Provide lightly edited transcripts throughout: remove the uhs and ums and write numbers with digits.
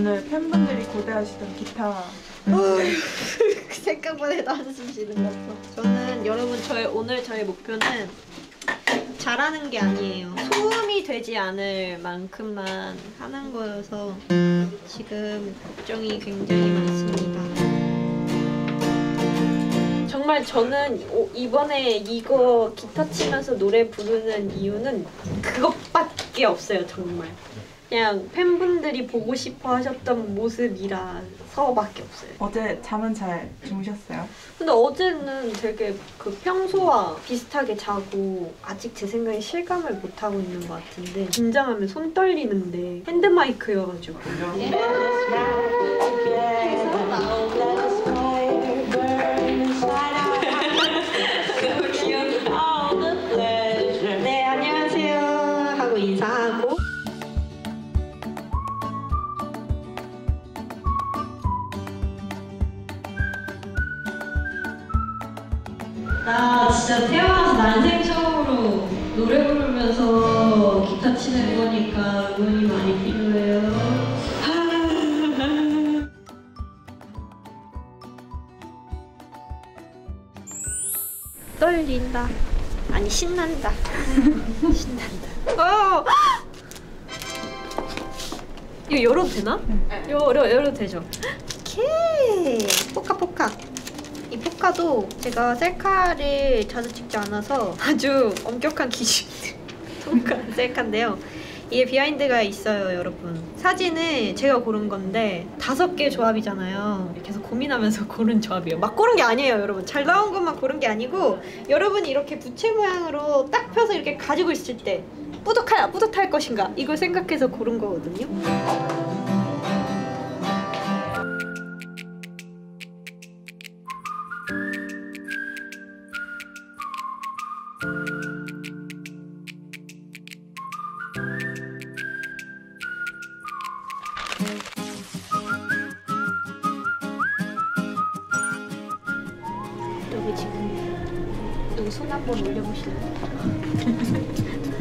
오늘 팬분들이 고대하시던 기타 생각만 해도 한숨 쉬는 것 같아. 저는 여러분 오늘 저의 목표는 잘하는 게 아니에요. 소음이 되지 않을 만큼만 하는 거여서 지금 걱정이 굉장히 많습니다. 정말 저는 이번에 이거 기타 치면서 노래 부르는 이유는 그것밖에 없어요. 정말 그냥 팬분들이 보고 싶어 하셨던 모습이라서밖에 없어요. 어제 잠은 잘 주무셨어요? 근데 어제는 되게 그 평소와 비슷하게 자고 아직 제 생각에 실감을 못 하고 있는 것 같은데 긴장하면 손 떨리는데 핸드마이크여가지고 네 안녕하세요 하고 인사하고 나 진짜 태어나서 난생 처음으로 노래 부르면서 기타 치는 거니까 응원이 많이 필요해요. 떨린다. 아니 신난다. 신난다. 이거 열어도 되나? 네. 열어도 되죠? 오케이. 포카. 이 포카도 제가 셀카를 자주 찍지 않아서 아주 엄격한 기준을 통과한 셀카인데요. 이게 비하인드가 있어요, 여러분. 사진을 제가 고른 건데 5개 조합이잖아요. 계속 고민하면서 고른 조합이에요. 막 고른 게 아니에요, 여러분. 잘 나온 것만 고른 게 아니고 여러분이 이렇게 부채 모양으로 딱 펴서 이렇게 가지고 있을 때 뿌듯할 것인가 이걸 생각해서 고른 거거든요. 여기 지금 여기 손 한번 올려보실래요?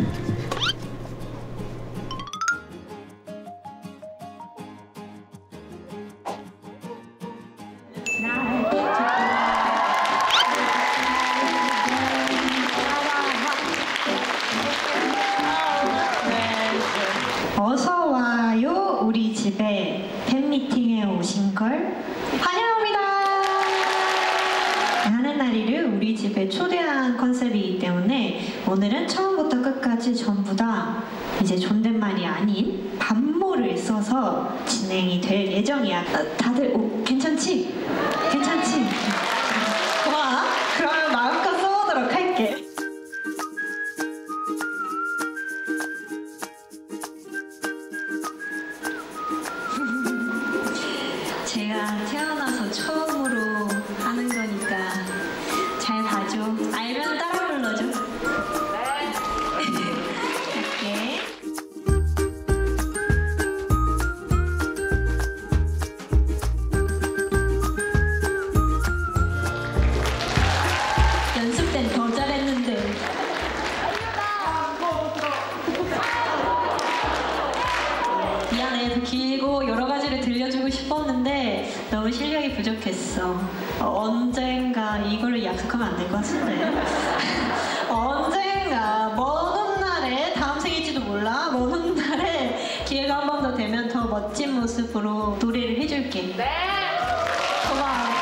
어서 와요 우리 집에 팬미팅에 오신 걸 환영합니다. 하는 날이를 우리 집에 초대한 컨셉이기 때문에 오늘은 처음부터 끝까지 전부 다 이제 존댓말이 아닌 반모를 써서 진행이 될 예정이야. 다들 괜찮지? 괜찮지? 좋아. 그러면 마음껏 써보도록 할게. 제가 태어나서 처음으로 하는 거니까 잘 봐줘. 알면 따라 불러줘. 네. 할게. 연습 땐 더 잘했는데. 미안해. 더 길고 여러 가지를 들려주고 싶었는데 너무 실력이 부족했어. 언젠가 이걸로 약속하면 안 될 것 같은데. 언젠가 먼 훗날에 다음 생일지도 몰라. 먼 훗날에 기회가 한 번 더 되면 더 멋진 모습으로 노래를 해줄게. 네. 고마워.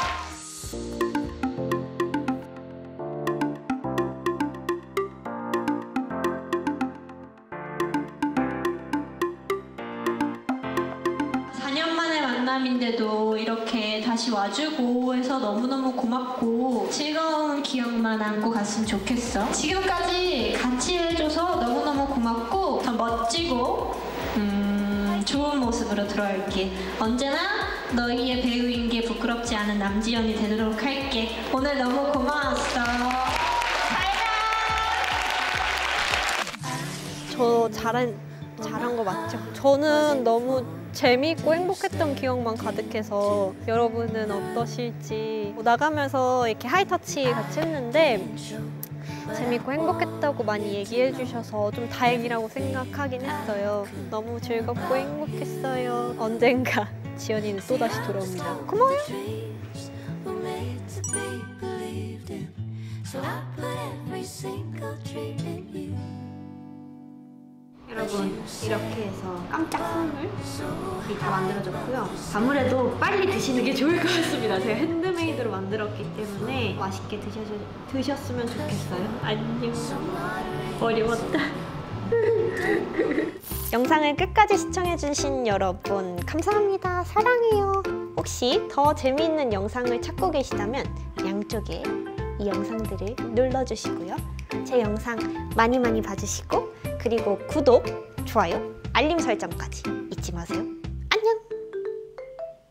만남인데도 이렇게 다시 와주고 해서 너무너무 고맙고 즐거운 기억만 안고 갔으면 좋겠어. 지금까지 같이 해줘서 너무너무 고맙고 더 멋지고 좋은 모습으로 돌아올게. 언제나 너희의 배우인 게 부끄럽지 않은 남지연이 되도록 할게. 오늘 너무 고마웠어. 저 잘한 거 맞죠? 저는 너무 재미있고 행복했던 기억만 가득해서 여러분은 어떠실지. 나가면서 이렇게 하이터치 같이 했는데 재밌고 행복했다고 많이 얘기해 주셔서 좀 다행이라고 생각하긴 했어요. 너무 즐겁고 행복했어요. 언젠가 지연이는 또다시 돌아옵니다. 고마워요. 여러분, 이렇게 해서 깜짝 선물이 다 만들어졌고요. 아무래도 빨리 드시는 게 좋을 것 같습니다. 제가 핸드메이드로 만들었기 때문에 맛있게 드셨으면 좋겠어요. 안녕. 어려웠다. 영상을 끝까지 시청해주신 여러분 감사합니다. 사랑해요. 혹시 더 재미있는 영상을 찾고 계시다면 양쪽에 이 영상들을 눌러주시고요. 제 영상 많이 봐주시고 그리고 구독, 좋아요, 알림 설정까지 잊지 마세요.